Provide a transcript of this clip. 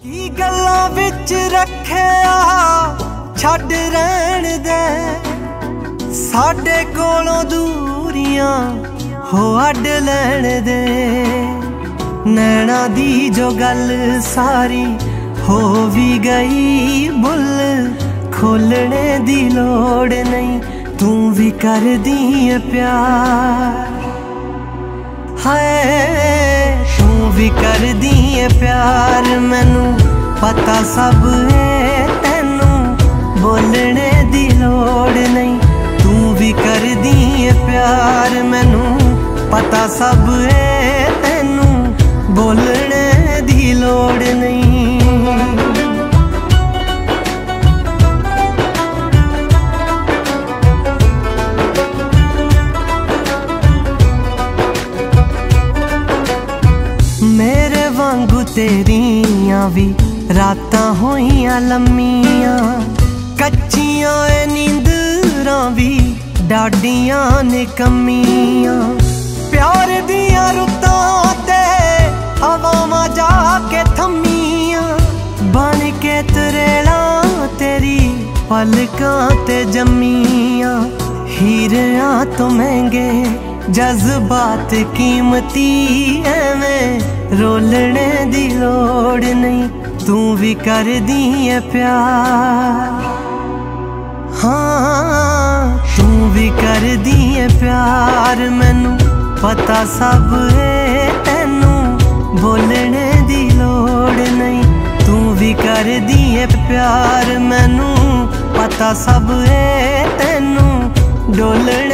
की गल्लां विच रखिया छड्ड रहण दे, साडे कोलों दूरियां हो अड लैण दे। नैना दी जो गल सारी हो भी गई, बुल खोलने दी लोड़ नहीं, तू भी कर दी प्यार। हाय तू भी कर दी प्यार, मैनू पता सब है, तैनू बोलने दी लोड़ नहीं, तू भी कर दी प्यार। मैनू पता सब है, तैनू बोलने दी लोड़ नहीं। मेरे वांगू तेरियां भी रातां होइयां लम्मियां, कच्चियां नींदरां भी डाडियां निकम्मियां। प्यार दियां रुत्तां ते हवावां जाके थम्मियां, बन के तरेड़ां तेरी पलकां ते जम्मियां। हीरियां तो महंगे जज्बात कीमती, एवें रोलने दी लोड़ नहीं, तू भी कर दी प्यार। हाँ तू भी कर दी प्यार, मैनू पता सब है, तैनू बोलने दी लोड़ नहीं, तू भी कर दी प्यार। मैनू पता सब है, तैनू डोलने